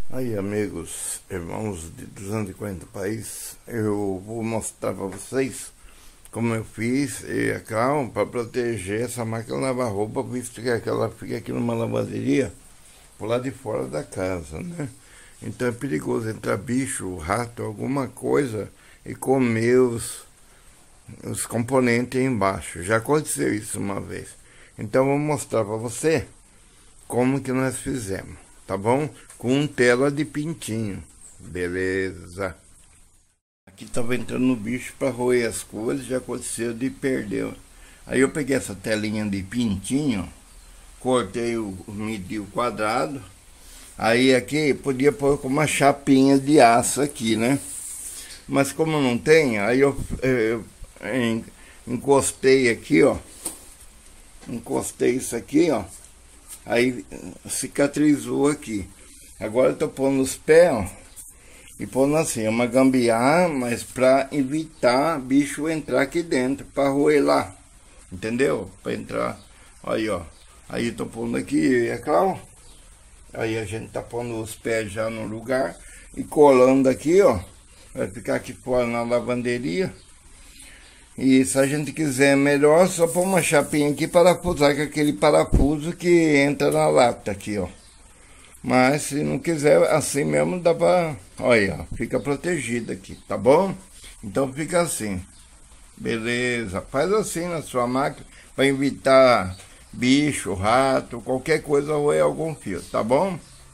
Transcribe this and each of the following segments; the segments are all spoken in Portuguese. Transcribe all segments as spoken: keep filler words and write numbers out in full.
Aí, amigos, irmãos de duzentos e quarenta países, eu vou mostrar para vocês como eu fiz e a calma para proteger essa máquina de lavar roupa, visto que ela fica aqui numa lavanderia por lá de fora da casa, né? Então é perigoso entrar bicho, rato, alguma coisa e comer os, os componentes aí embaixo. Já aconteceu isso uma vez. Então eu vou mostrar para você como que nós fizemos, tá bom? Com tela de pintinho, beleza? Aqui tava entrando no bicho para roer as coisas, já aconteceu de perder. Aí eu peguei essa telinha de pintinho, cortei o, medi o quadrado. Aí aqui podia pôr com uma chapinha de aço aqui, né? Mas como não tem, aí eu, eu, eu encostei aqui, ó. Encostei isso aqui, ó. Aí cicatrizou aqui. Agora eu tô pondo os pés, ó, e pondo assim, uma gambiarra, mas pra evitar bicho entrar aqui dentro, pra roer lá, entendeu? Pra entrar, aí ó, aí eu tô pondo aqui, é claro, aí a gente tá pondo os pés já no lugar e colando aqui, ó, vai ficar aqui fora na lavanderia. E se a gente quiser melhor, só pôr uma chapinha aqui, parafusar com aquele parafuso que entra na lata aqui, ó. Mas se não quiser, assim mesmo dá pra... Olha, fica protegido aqui, tá bom? Então fica assim. Beleza. Faz assim na sua máquina para evitar bicho, rato, qualquer coisa roer algum fio, tá bom?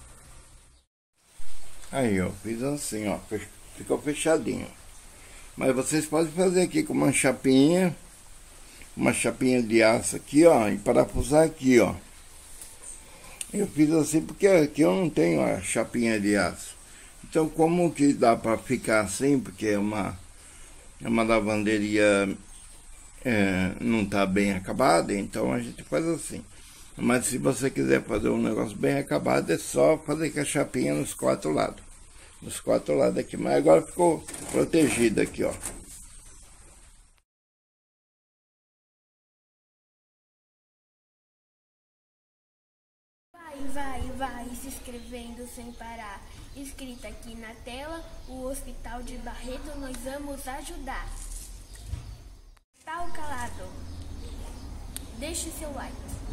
Aí, ó, fiz assim, ó. Ficou fechadinho. Mas vocês podem fazer aqui com uma chapinha. Uma chapinha de aço aqui, ó. E parafusar aqui, ó. Eu fiz assim porque aqui eu não tenho a chapinha de aço. Então como que dá para ficar assim, porque é uma, é uma lavanderia, é, não está bem acabada, então a gente faz assim. Mas se você quiser fazer um negócio bem acabado, é só fazer com a chapinha nos quatro lados. Nos quatro lados aqui, mas agora ficou protegido aqui, ó. Vai, vai, vai se inscrevendo sem parar. Escrita aqui na tela, o Hospital de Barreto, nós vamos ajudar. Tá o calado? Deixe seu like.